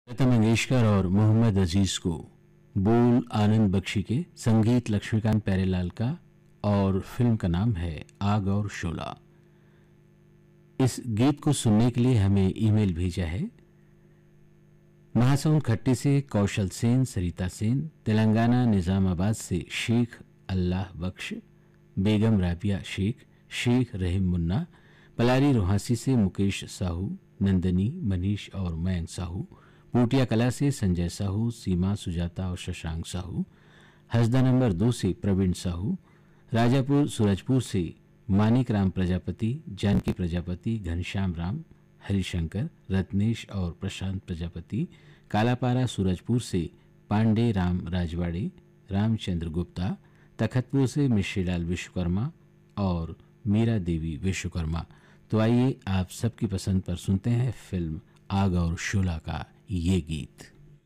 लता मंगेशकर और मोहम्मद अजीज को बोल आनंद बख्शी के, संगीत लक्ष्मीकांत प्यारेलाल का और फिल्म का नाम है आग और शोला। इस गीत को सुनने के लिए हमें ईमेल भेजा है महासौन खट्टी से कौशल सेन, सरिता सेन, तेलंगाना निजामाबाद से शेख अल्लाह बख्श, बेगम राबिया शेख, शेख रहीम मुन्ना, पलारी रोहासी से मुकेश साहू, नंदनी, मनीष और मयंक साहू, पूटिया कला से संजय साहू, सीमा, सुजाता और शशांक साहू, हसदा नंबर 2 से प्रवीण साहू, राजापुर सूरजपुर से मानिक राम प्रजापति, जानकी प्रजापति, घनश्याम राम, हरिशंकर, रत्नेश और प्रशांत प्रजापति, कालापारा सूरजपुर से पांडे राम राजवाड़े, रामचंद्र गुप्ता, तखतपुर से मिश्रीलाल विश्वकर्मा और मीरा देवी विश्वकर्मा। तो आइए आप सबकी पसंद पर सुनते हैं फिल्म आग और शोला का ये गीत।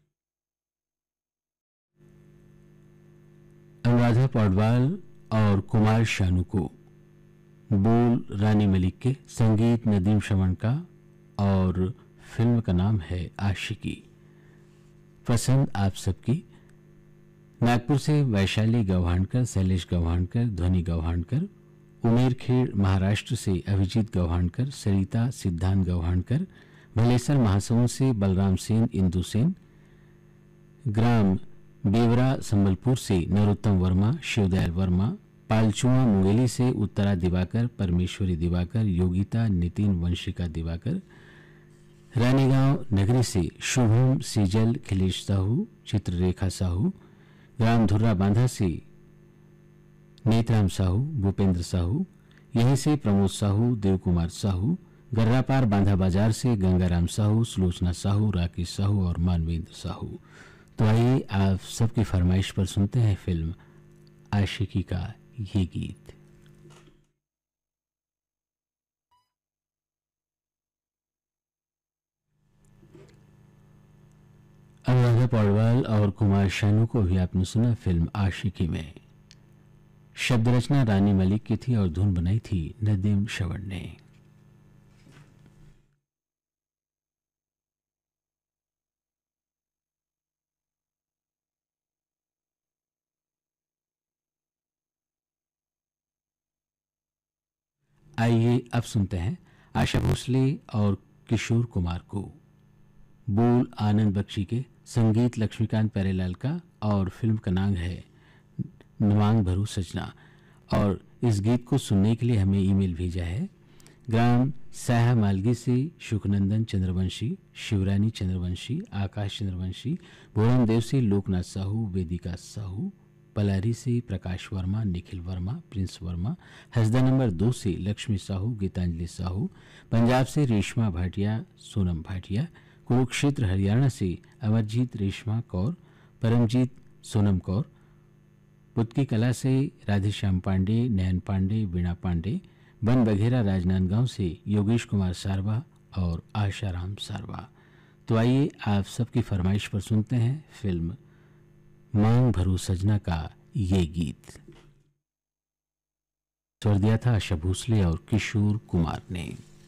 अनुराधा पौडवाल और कुमार शानू को, बोल रानी मलिक के, संगीत नदीम श्रवण का और फिल्म का नाम है आशिकी। पसंद आप सबकी। नागपुर से वैशाली गव्हाणकर, शैलेश गव्हाणकर, ध्वनि गव्हाणकर, उमेरखेड़ महाराष्ट्र से अभिजीत गव्हाणकर, सरिता सिद्धांत गव्हाणकर, भलेसर महासौन से बलराम सेन, इंदु सेन, ग्राम बेवरा संबलपुर से नरोत्तम वर्मा, शिवदयाल वर्मा, पालचुआ मुंगेली से उत्तरा दिवाकर, परमेश्वरी दिवाकर, योगिता, नितिन, वंशिका दिवाकर, रानीगांव नगरी से शुभम, सीजल, खिलेश साहू, चित्ररेखा साहू, ग्राम धुर्रा बांधा से नेतराम साहू, भूपेंद्र साहू, यहीं से प्रमोद साहू, देव कुमार साहू, गर्रापार बांधा बाजार से गंगाराम साहू, सुलोचना साहू, राकेश साहू और मानवेंद्र साहू। तो आइए आप सबकी फरमाइश पर सुनते हैं फिल्म आशिकी का ये गीत। अनुराधा पौडवाल और कुमार शानू को भी आपने सुना फिल्म आशिकी में। शब्द रचना रानी मलिक की थी और धुन बनाई थी नदीम श्रवण ने। आइए अब सुनते हैं आशा भोसले और किशोर कुमार को, बोल आनंद बख्शी के, संगीत लक्ष्मीकांत प्यारेलाल का और फिल्म का नाम है नवांग भरू सजना। और इस गीत को सुनने के लिए हमें ईमेल भेजा है ग्राम साहा मालगी से सुखनंदन चंद्रवंशी, शिवरानी चंद्रवंशी, आकाश चंद्रवंशी, भोरम देव से लोकनाथ साहू, वेदिका साहू, पलारी से प्रकाश वर्मा, निखिल वर्मा, प्रिंस वर्मा, हसदा नंबर 2 से लक्ष्मी साहू, गीतांजलि साहू, पंजाब से रेशमा भाटिया, सोनम भाटिया, कुरुक्षेत्र हरियाणा से अमरजीत रेशमा कौर, परमजीत सोनम कौर, पुतकी कला से राधेश्याम पांडे, नयन पांडे, वीणा पांडे, बन बघेरा राजनांदगांव से योगेश कुमार सारवा और आशाराम सारवा। तो आइए आप सबकी फरमाइश पर सुनते हैं फिल्म मांग भरू सजना का ये गीत। स्वर दिया था आशा भोसले और किशोर कुमार ने।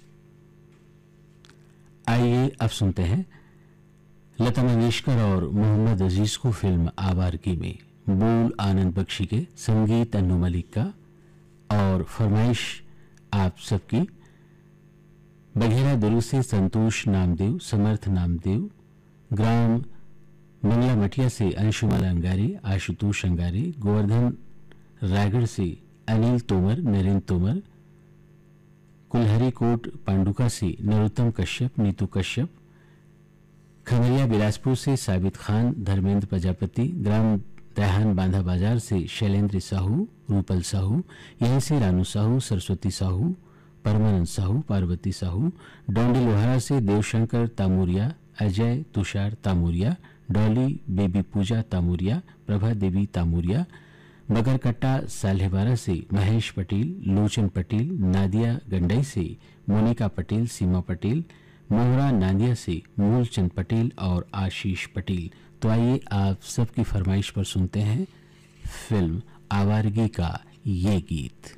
आइए अब सुनते हैं लता मंगेशकर और मोहम्मद अजीज को फिल्म आवारगी में, बोल आनंद बख्शी के, संगीत अन्नू मलिक का और फरमाइश आप सबकी। बघेरा दुर्ग से संतोष नामदेव, समर्थ नामदेव, ग्राम मंगला मटिया से अंशुमाला अंगारी, आशुतोष अंगारी, गोवर्धन रायगढ़ से अनिल तोमर, नरेंद्र तोमर, कुलहरी कोट पांडुका से नरोत्तम कश्यप, नीतू कश्यप, खमरिया बिलासपुर से साबित खान, धर्मेंद्र प्रजापति, ग्राम दयाहान बांधा बाजार से शैलेंद्र साहू, रूपल साहू, यहीं से रानू साहू, सरस्वती साहू, परमानंद साहू, पार्वती साहू, डोंडी लोहारा से देवशंकर तामूरिया, अजय तुषार तामूरिया, डॉली बेबी पूजा तामूरिया, प्रभा देवी तामूरिया, बगरकट्टा साल्हेवारा से महेश पटेल, लोचन पटेल, नादिया गंडई से मोनिका पटेल, सीमा पटेल, मोहरा नादिया से मूलचंद पटेल और आशीष पटेल। तो आइए आप सबकी फरमाइश पर सुनते हैं फिल्म आवारगी का ये गीत।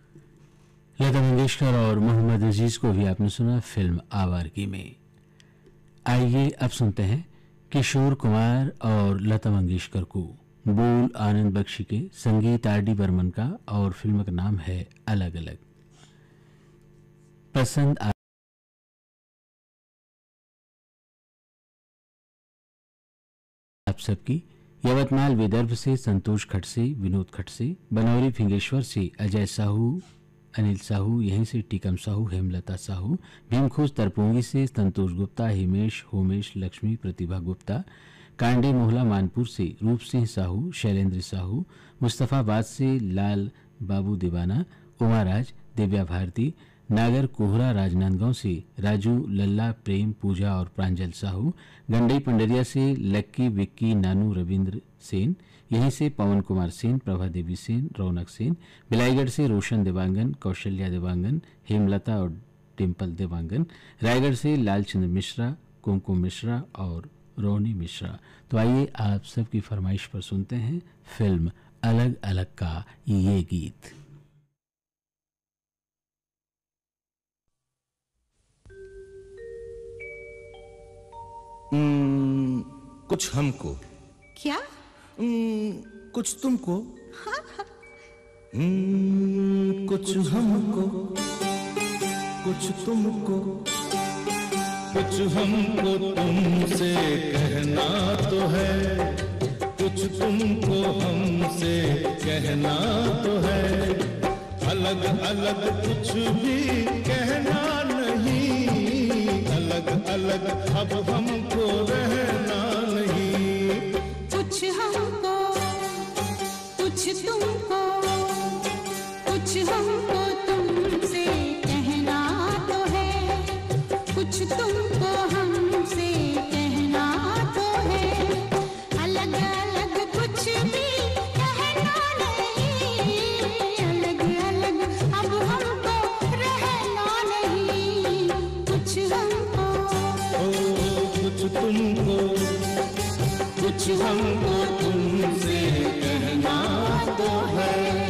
लता मंगेशकर और मोहम्मद अजीज को भी आपने सुना फिल्म आवारगी में। आइए अब सुनते हैं किशोर कुमार और लता मंगेशकर को बोल आनंद बख्शी के, संगीत आर डी बर्मन का और फिल्म का नाम है अलग अलग। पसंद आप सबकी। यवतमाल विदर्भ से संतोष खटसे, विनोद खटसे, बनौरी फिंगेश्वर से अजय साहू, अनिल साहू, यहीं से टीकम साहू, हेमलता साहू, भीमखोज तरपोंगी से संतोष गुप्ता, हिमेश, होमेश, लक्ष्मी, प्रतिभा गुप्ता, कांडे मोहला मानपुर से रूप सिंह साहू, शैलेंद्र साहू, मुस्तफ़ाबाद से लाल बाबू दीवाना, उमाराज, दिव्या भारती, नागर कोहरा राजनांदगांव से राजू, लल्ला, प्रेम, पूजा और प्रांजल साहू, गंडई पंडरिया से लक्की, विक्की, नानू, रविंद्र सेन, यहीं से पवन कुमार सेन, प्रभा देवी सेन, रौनक सेन, बिलाईगढ़ से रोशन देवांगन, कौशल्या देवांगन, हेमलता और डिम्पल देवांगन, रायगढ़ से लालचंद्र मिश्रा, कुमकुम मिश्रा और रोनी मिश्रा। तो आइए आप सबकी फरमाइश पर सुनते हैं फिल्म अलग अलग का ये गीत। कुछ हमको, क्या? कुछ तुमको, कुछ हमको, कुछ तुमको, कुछ हमको तुमसे कहना तो है, कुछ तुमको हमसे कहना तो है, अलग अलग कुछ भी कहना नहीं, अलग अलग अब हमको रहना नहीं। कुछ हमको, कुछ तुमको, कुछ हमको तुमसे कहना तो है, कुछ तुमको हमसे कहना तो है, अलग अलग कुछ भी कहना नहीं, अलग अलग अब हमको रहना नहीं। कुछ हमको, कुछ तुमको, कुछ हमको तुमसे कहना तो है।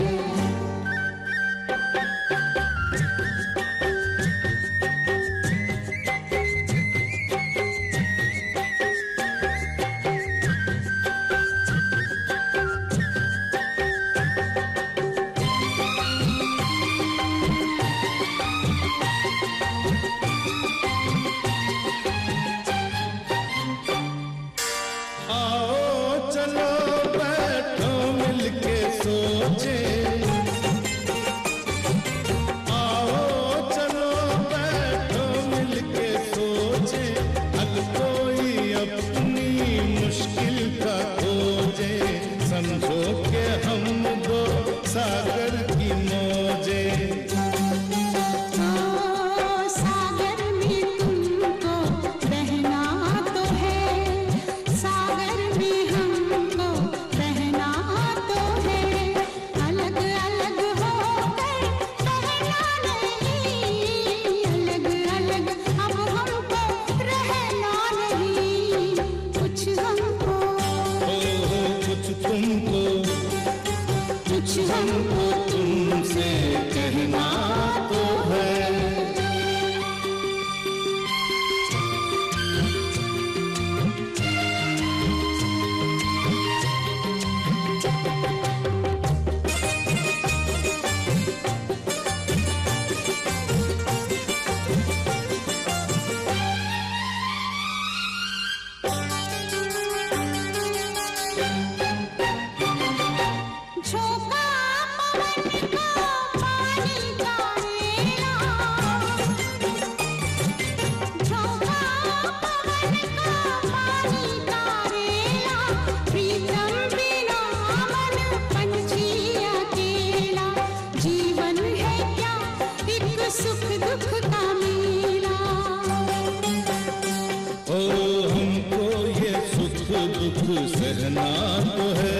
सहना तो है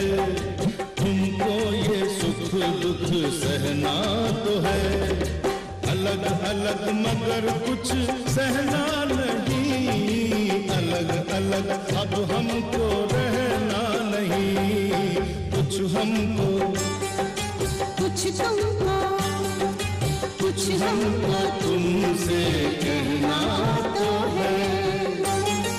तुमको, ये सुख दुख सहना तो है, अलग अलग मगर कुछ सहना नहीं, अलग अलग अब हमको रहना नहीं। कुछ हमको, कुछ तुमको, कुछ हमको तुमसे कहना तो है।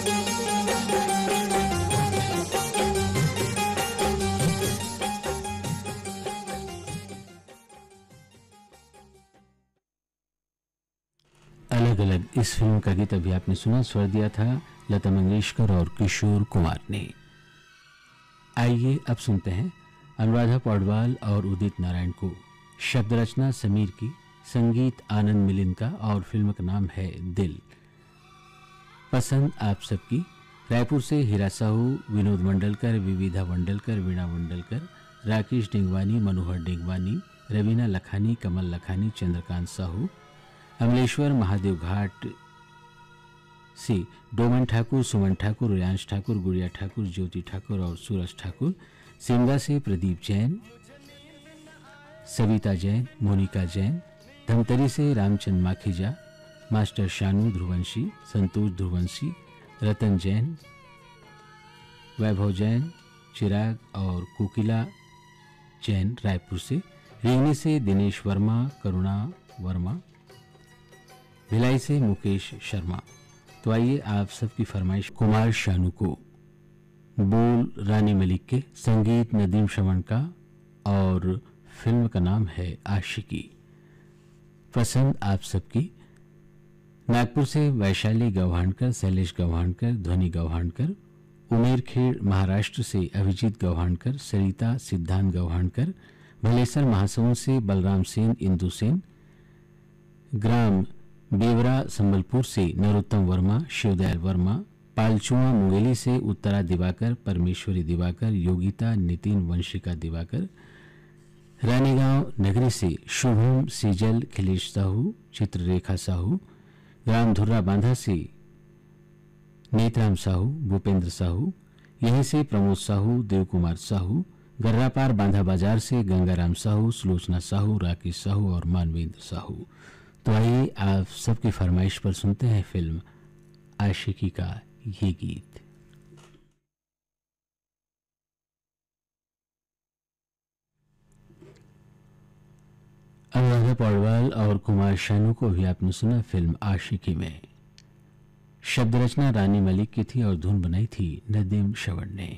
अलग इस फिल्म का गीत अभी आपने सुना, स्वर दिया था लता मंगेशकर और किशोर कुमार ने। आइए अब सुनते हैं अनुराधा पौडवाल और उदित नारायण को। शब्द रचना समीर की, संगीत आनंद मिलिंद का और फिल्म का नाम है दिल। पसंद आप सबकी। रायपुर से हीरा साहू, विनोद मंडलकर, विविधा मंडलकर, वीणा मंडलकर, राकेश डिंगवानी, मनोहर डिंगवानी, रवीना लखानी, कमल लखानी, चंद्रकांत साहू, अमलेश्वर महादेव घाट से डोमन ठाकुर, सुमन ठाकुर, रियांश ठाकुर, गुड़िया ठाकुर, ज्योति ठाकुर और सूरज ठाकुर, सिमगा से प्रदीप जैन, सविता जैन, मोनिका जैन, धमतरी से रामचंद माखीजा, मास्टर शानू ध्रुवंशी, संतोष ध्रुवंशी, रतन जैन, वैभव जैन, चिराग और कोकिला जैन रायपुर से, रेंगनी से दिनेश वर्मा, करुणा वर्मा, भिलाई से मुकेश शर्मा। तो आइए आप सबकी फरमाइश कुमार शानू को, बोल रानी मलिक के, संगीत नदीम श्रवण का और फिल्म का नाम है आशिकी। पसंद आप सबकी। नागपुर से वैशाली गव्हाणकर, शैलेश गव्हाणकर, ध्वनि गव्हाणकर, उमेरखेड़ महाराष्ट्र से अभिजीत गव्हाणकर, सरिता सिद्धांत गव्हाणकर, भलेसर महासमुंद से बलराम सेन, इंदु सेन, ग्राम बेवरा संबलपुर से नरोत्तम वर्मा, शिवदयाल वर्मा, पालचुआ मुंगेली से उत्तरा दिवाकर, परमेश्वरी दिवाकर, योगिता नितिन, वंशिका दिवाकर, रानीगांव नगरी से शुभम सीजल, खिलेश साहू, चित्ररेखा साहू, ग्राम धुर्रा बांधा से नेतराम साहू, भूपेंद्र साहू, यहीं से प्रमोद साहू, देव कुमार साहू, गर्रापार बांधा बाजार से गंगाराम साहू, सुलोचना साहू, राकेश साहू और मानवेंद्र साहू। तो आइए आप सबकी फरमाइश पर सुनते हैं फिल्म आशिकी का ये गीत। अनुराधा पौडवाल और कुमार शानू को भी आपने सुना फिल्म आशिकी में। शब्द रचना रानी मलिक की थी और धुन बनाई थी नदीम श्रवण ने।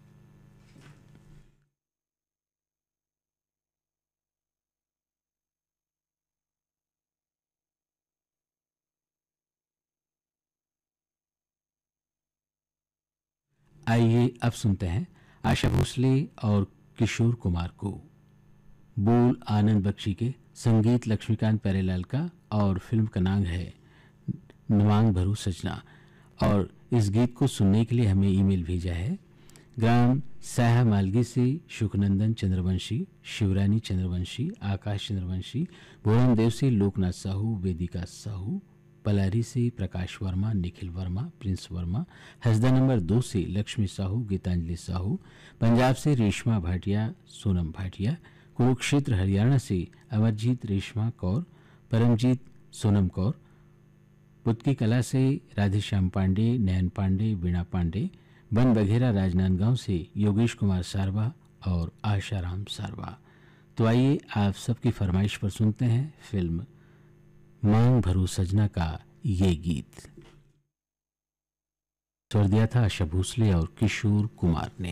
आइए अब सुनते हैं आशा भोसले और किशोर कुमार को, बोल आनंद बख्शी के, संगीत लक्ष्मीकांत प्यारेलाल का और फिल्म का नाम है नवांग भरू सजना। और इस गीत को सुनने के लिए हमें ईमेल भेजा है ग्राम साहा मालगी से सुखनंदन चंद्रवंशी, शिवरानी चंद्रवंशी, आकाश चंद्रवंशी, भोरम देव से लोकनाथ साहू, वेदिका साहू, पलारी से प्रकाश वर्मा, निखिल वर्मा, प्रिंस वर्मा, हसदा नंबर 2 से लक्ष्मी साहू, गीतांजलि साहू, पंजाब से रेशमा भाटिया, सोनम भाटिया, कुरुक्षेत्र हरियाणा से अमरजीत रेशमा कौर, परमजीत सोनम कौर, पुतकी कला से राधेश्याम पांडे, नयन पांडे, वीणा पांडे, बन बघेरा राजनांदगांव से योगेश कुमार सारवा और आशाराम सारवा। तो आइए आप सबकी फरमाइश पर सुनते हैं फिल्म मांग भरू सजना का ये गीत। स्वर दिया था आशा भोसले और किशोर कुमार ने।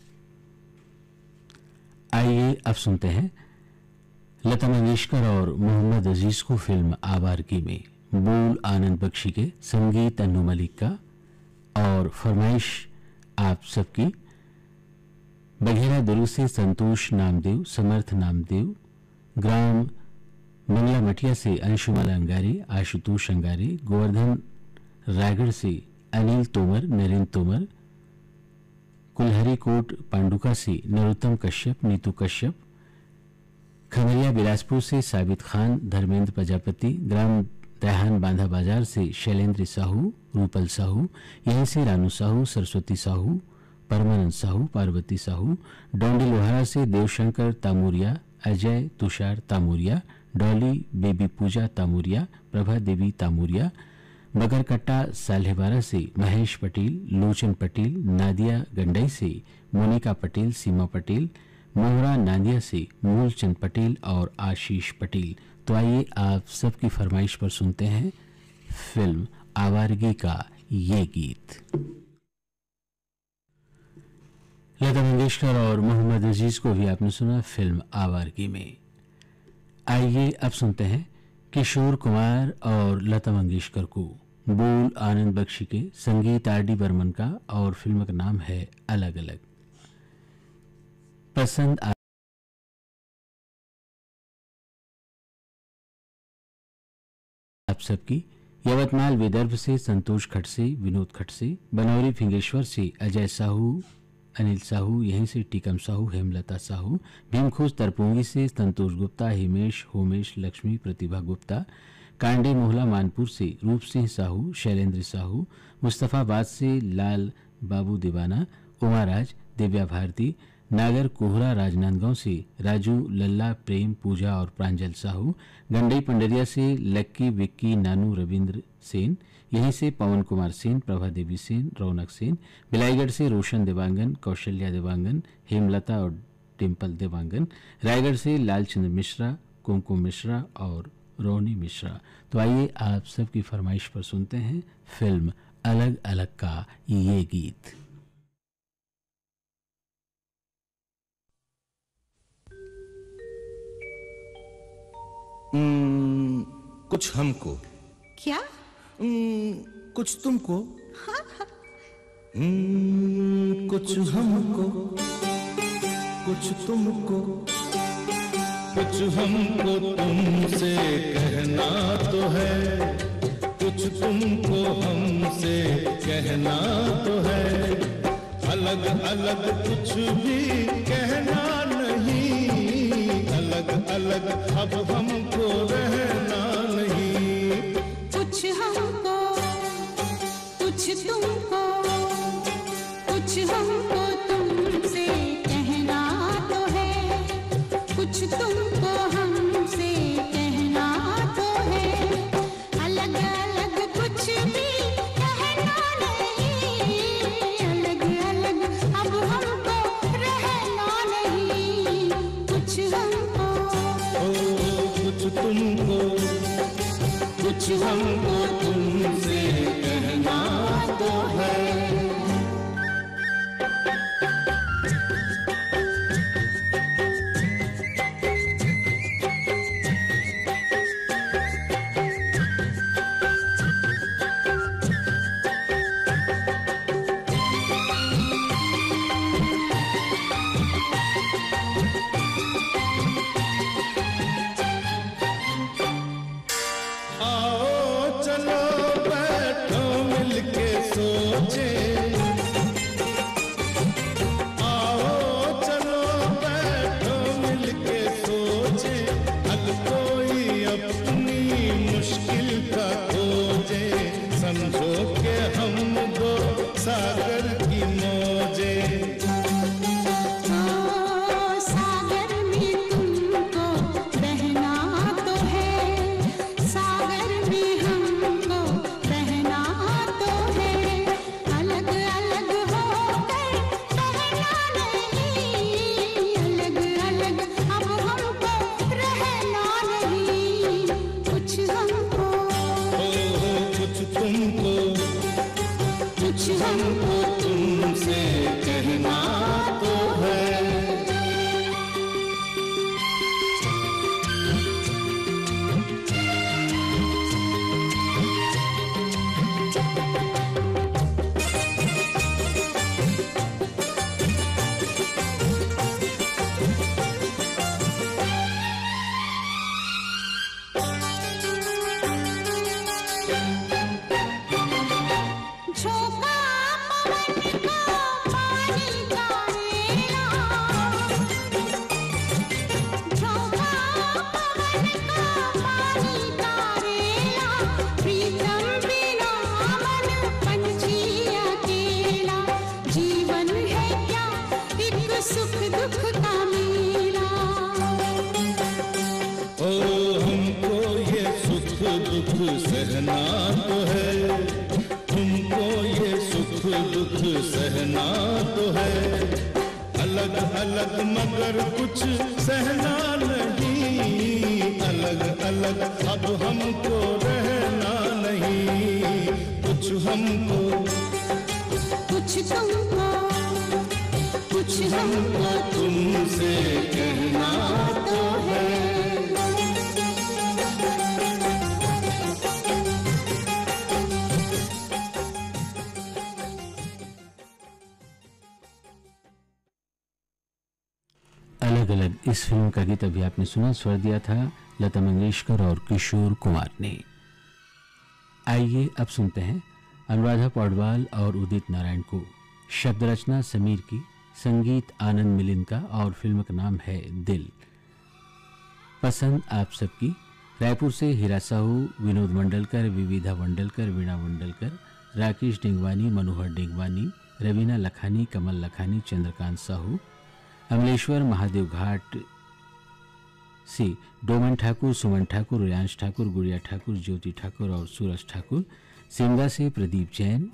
आइए अब सुनते हैं लता मंगेशकर और मोहम्मद अजीज को फिल्म आवारगी में, बोल आनंद बख्शी के, संगीत अन्नू मलिक का और फरमाइश आप सबकी बघेरा दुर्ग से संतोष नामदेव, समर्थ नामदेव, ग्राम मंगला मटिया से अंशुमाला अंगारी, आशुतोष अंगारी, गोवर्धन रायगढ़ से अनिल तोमर, नरेंद्र तोमर, कुलहरी कोट पांडुका से नरोत्तम कश्यप, नीतू कश्यप, खमरिया बिलासपुर से साबित खान, धर्मेंद्र प्रजापति, ग्राम दयाहान बांधा बाजार से शैलेंद्र साहू, रूपल साहू, यहीं से रानू साहू, सरस्वती साहू, परमानंद साहू, पार्वती साहू, डोंडी लोहारा से देवशंकर तामूरिया, अजय तुषार तामूरिया, डॉली बेबी पूजा तामूरिया, प्रभा देवी तामूरिया, बगरकट्टा साल्हेवारा से महेश पटेल, लोचन पटेल, नादिया गंडई से मोनिका पटेल, सीमा पटेल, मोहरा नादिया से मूलचंद पटेल और आशीष पटेल। तो आइए आप सबकी फरमाइश पर सुनते हैं फिल्म आवारगी का ये गीत। लता मंगेशकर और मोहम्मद अजीज को भी आपने सुना फिल्म आवारगी में। आइए अब सुनते हैं किशोर कुमार और लता मंगेशकर को, बोल आनंद बख्शी के, संगीत आर डी बर्मन का और फिल्म का नाम है अलग अलग। पसंद आप सबकी। यवतमाल विदर्भ से संतोष खटसे, विनोद खटसे, बनौरी फिंगेश्वर से अजय साहू, अनिल साहू, यहीं से टीकम साहू, हेमलता साहू, भीमखोज तरपोंगी से संतोष गुप्ता, हिमेश, होमेश, लक्ष्मी, प्रतिभा गुप्ता, कांडे मोहला मानपुर से रूप सिंह साहू, शैलेंद्र साहू, मुस्तफाबाद से लाल बाबू दीवाना, उमाराज, दिव्या भारती, नागर कोहरा राजनांदगांव से राजू, लल्ला, प्रेम, पूजा और प्रांजल साहू, गंडई पंडरिया से लक्की, विक्की, नानू, रविंद्र सेन, यहीं से पवन कुमार सेन, प्रभा देवी सेन, रौनक सेन, बिलाईगढ़ से रोशन देवांगन, कौशल्या देवांगन, हेमलता और डिम्पल देवांगन, रायगढ़ से लालचंद्र मिश्रा, कुमकुम मिश्रा और रोनी मिश्रा। तो आइए आप सबकी फरमाइश पर सुनते हैं फिल्म अलग अलग का ये गीत। कुछ हमको, क्या? कुछ तुमको, कुछ हमको, कुछ तुमको, कुछ हमको तुमसे कहना तो है, कुछ तुमको हमसे कहना तो है, अलग अलग कुछ भी कहना नहीं, अलग अलग अब हमको रहना नहीं। कुछ हमको, कुछ तुमको, कुछ हमको तुमसे कहना तो है, कुछ तुमको हमसे कहना तो है, अलग अलग कुछ भी कहना नहीं, अलग अलग अब हमको रहना नहीं। कुछ हमको, कुछ तुमको, कुछ हमको तुमसे कहना तो है। सहना तो है तुमको, ये सुख दुख सहना तो है, अलग अलग मगर कुछ सहना नहीं, अलग अलग अब हमको रहना नहीं। कुछ हमको, कुछ तुमको, कुछ हमको तुमसे कहना तो है। अलग अलग इस फिल्म का गीत अभी आपने सुना, स्वर दिया था लता मंगेशकर और किशोर कुमार ने। आइए अब सुनते हैं अनुराधा पौडवाल और उदित नारायण को। शब्द रचना समीर की, संगीत आनंद मिलिंद का और फिल्म का नाम है दिल। पसंद आप सबकी। रायपुर से हीरा साहू, विनोद मंडलकर, विविधा मंडलकर, वीणा मंडलकर, राकेश डिंगवानी, मनोहर डिंगवानी, रवीना लखानी, कमल लखानी, चंद्रकांत साहू, अमलेश्वर, महादेव घाट से डोमन ठाकुर, सुमन ठाकुर, रियांश ठाकुर, गुड़िया ठाकुर, ज्योति ठाकुर और सूरज ठाकुर, सिमगा से प्रदीप जैन,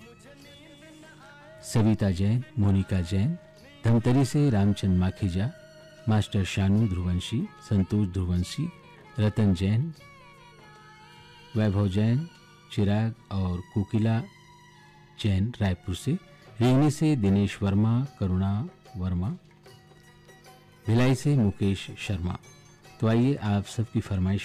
सविता जैन, मोनिका जैन, धमतरी से रामचंद माखीजा, मास्टर शानू ध्रुवंशी, संतोष ध्रुवंशी, रतन जैन, वैभव जैन, चिराग और कोकिला जैन रायपुर से, रेंगनी से दिनेश वर्मा, करुणा वर्मा, भिलाई से मुकेश शर्मा। तो आइए आप सबकी फरमाइश